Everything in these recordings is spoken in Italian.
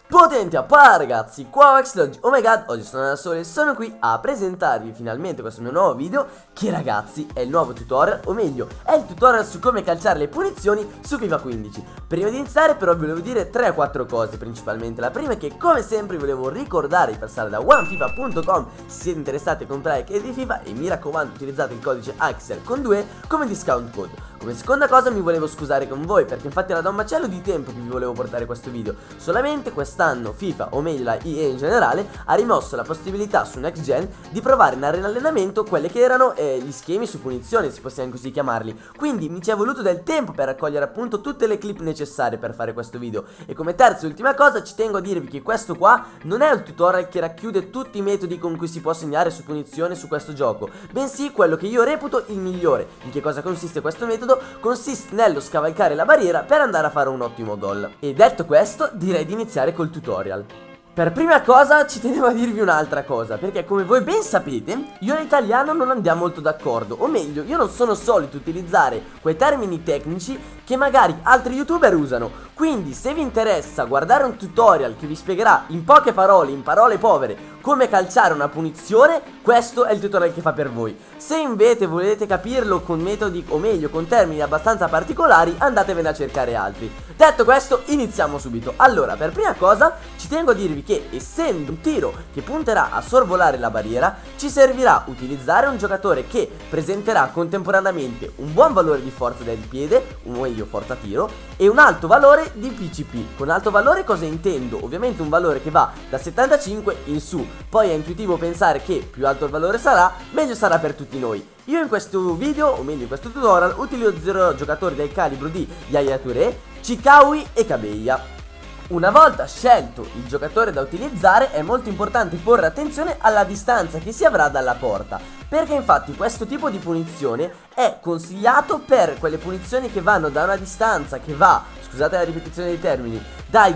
Potenti a pa ragazzi, qua Waxlog, oh my god, oggi sono da solo e sono qui a presentarvi finalmente questo mio nuovo video che ragazzi è il nuovo tutorial, o meglio, è il tutorial su come calciare le punizioni su FIFA 15. Prima di iniziare però vi volevo dire 3 o 4 cose principalmente. La prima è che come sempre vi volevo ricordare di passare da onefifa.com se siete interessati a comprare crediti di FIFA e mi raccomando utilizzate il codice AXEL con 2 come discount code. Come seconda cosa mi volevo scusare con voi perché infatti era da un macello di tempo che vi volevo portare questo video. Solamente quest'anno FIFA, o meglio la EA in generale, ha rimosso la possibilità su Next Gen di provare in arena allenamento quelle che erano gli schemi su punizione, se possiamo così chiamarli. Quindi mi ci è voluto del tempo per raccogliere appunto tutte le clip necessarie per fare questo video. E come terza e ultima cosa ci tengo a dirvi che questo qua non è un tutorial che racchiude tutti i metodi con cui si può segnare su punizione su questo gioco, bensì quello che io reputo il migliore. In che cosa consiste questo metodo? Consiste nello scavalcare la barriera per andare a fare un ottimo gol. E detto questo direi di iniziare col tutorial. Per prima cosa ci tenevo a dirvi un'altra cosa, perché come voi ben sapete io in italiano non andiamo molto d'accordo, o meglio io non sono solito utilizzare quei termini tecnici che magari altri youtuber usano. Quindi se vi interessa guardare un tutorial che vi spiegherà in poche parole, in parole povere, come calciare una punizione, questo è il tutorial che fa per voi. Se invece volete capirlo con metodi, o meglio con termini abbastanza particolari, andatevene a cercare altri. Detto questo iniziamo subito. Allora per prima cosa ci tengo a dirvi che essendo un tiro che punterà a sorvolare la barriera ci servirà utilizzare un giocatore che presenterà contemporaneamente un buon valore di forza del piede, o meglio forza tiro, e un alto valore di PCP. Con alto valore cosa intendo? Ovviamente un valore che va da 75 in su. Poi è intuitivo pensare che più alto il valore sarà, meglio sarà per tutti noi. Io in questo video, o meglio in questo tutorial, utilizzerò giocatori del calibro di Yaya Touré, Chikawi e Kabeya. Una volta scelto il giocatore da utilizzare è molto importante porre attenzione alla distanza che si avrà dalla porta, perché infatti questo tipo di punizione è consigliato per quelle punizioni che vanno da una distanza che va, scusate la ripetizione dei termini, dai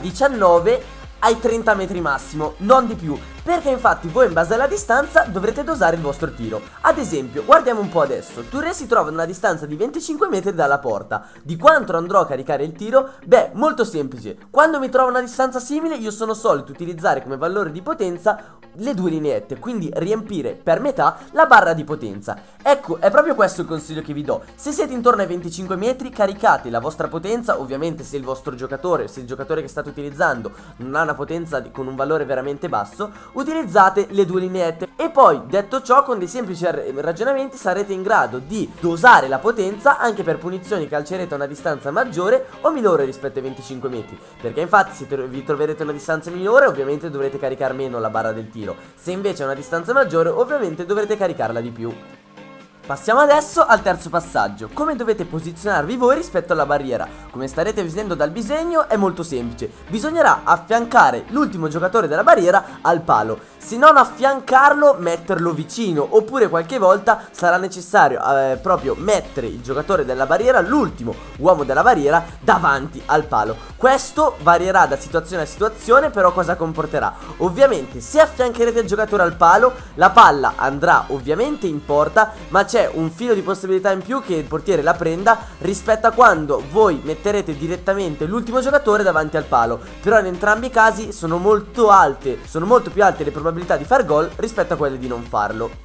19 ai 30 metri massimo, non di più, perché infatti voi in base alla distanza dovrete dosare il vostro tiro. Ad esempio, guardiamo un po' adesso, Touré si trova ad una distanza di 25 metri dalla porta. Di quanto andrò a caricare il tiro? Beh, molto semplice. Quando mi trovo a una distanza simile io sono solito utilizzare come valore di potenza le 2 lineette, quindi riempire per metà la barra di potenza. Ecco, è proprio questo il consiglio che vi do. Se siete intorno ai 25 metri caricate la vostra potenza, ovviamente se il vostro giocatore, se il giocatore che state utilizzando non ha una potenza con un valore veramente basso, utilizzate le 2 lineette. E poi detto ciò, con dei semplici ragionamenti sarete in grado di dosare la potenza anche per punizioni che calcerete a una distanza maggiore o minore rispetto ai 25 metri, perché infatti se vi troverete a una distanza minore ovviamente dovrete caricare meno la barra del tiro. Se invece è una distanza maggiore ovviamente dovrete caricarla di più. Passiamo adesso al terzo passaggio, come dovete posizionarvi voi rispetto alla barriera. Come starete vedendo dal disegno è molto semplice, bisognerà affiancare l'ultimo giocatore della barriera al palo, se non affiancarlo metterlo vicino, oppure qualche volta sarà necessario proprio mettere il giocatore della barriera, l'ultimo uomo della barriera, davanti al palo. Questo varierà da situazione a situazione, però cosa comporterà? Ovviamente se affiancherete il giocatore al palo, la palla andrà ovviamente in porta, ma c'è un filo di possibilità in più che il portiere la prenda rispetto a quando voi metterete direttamente l'ultimo giocatore davanti al palo. Però in entrambi i casi sono molto più alte le probabilità di far gol rispetto a quelle di non farlo.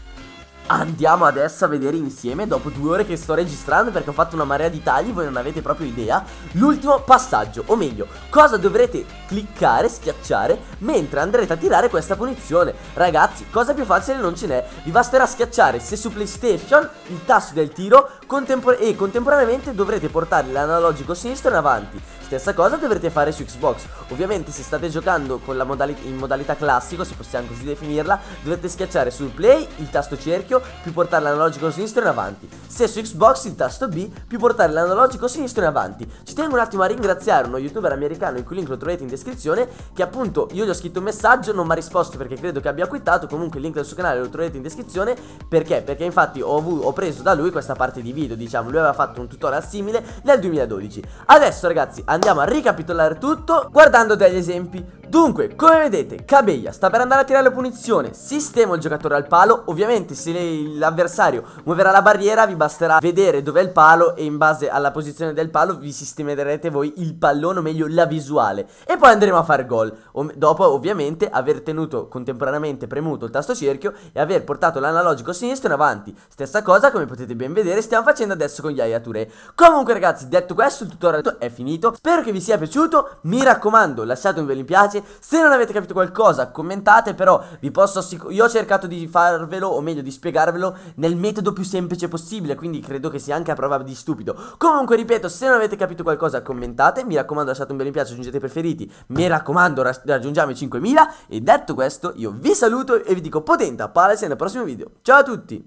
Andiamo adesso a vedere insieme, dopo 2 ore che sto registrando perché ho fatto una marea di tagli, voi non avete proprio idea, l'ultimo passaggio, o meglio, cosa dovrete cliccare, schiacciare, mentre andrete a tirare questa punizione. Ragazzi, cosa più facile non ce n'è, vi basterà schiacciare, se su PlayStation, il tasto del tiro e contemporaneamente dovrete portare l'analogico sinistro in avanti. Stessa cosa dovrete fare su Xbox. Ovviamente se state giocando con in modalità classico, se possiamo così definirla, dovrete schiacciare sul play il tasto cerchio più portare l'analogico sinistro in avanti. Se su Xbox il tasto B più portare l'analogico sinistro in avanti. Ci tengo un attimo a ringraziare uno youtuber americano, il cui link lo trovate in descrizione, che appunto io gli ho scritto un messaggio, non mi ha risposto perché credo che abbia quittato. Comunque il link del suo canale lo trovate in descrizione. Perché? Perché infatti ho preso da lui questa parte di video, diciamo, lui aveva fatto un tutorial simile nel 2012. Adesso ragazzi andiamo a ricapitolare tutto guardando degli esempi. Dunque, come vedete, Cabeglia sta per andare a tirare la punizione, sistemo il giocatore al palo. Ovviamente se l'avversario muoverà la barriera vi basterà vedere dov'è il palo e in base alla posizione del palo vi sistemerete voi il pallone, o meglio la visuale, e poi andremo a fare gol. Dopo ovviamente aver tenuto contemporaneamente premuto il tasto cerchio e aver portato l'analogico sinistro in avanti. Stessa cosa, come potete ben vedere, stiamo facendo adesso con Yaya Touré. Comunque ragazzi, detto questo, il tutorial è finito. Spero che vi sia piaciuto, mi raccomando lasciate un bel mi piace. Se non avete capito qualcosa commentate, però vi posso io ho cercato di farvelo, o meglio di spiegarvelo nel metodo più semplice possibile, quindi credo che sia anche a prova di stupido. Comunque ripeto, se non avete capito qualcosa commentate, mi raccomando lasciate un bel mi piace, aggiungete i preferiti, mi raccomando raggiungiamo i 5000. E detto questo io vi saluto e vi dico potente a palla, e nel prossimo video. Ciao a tutti!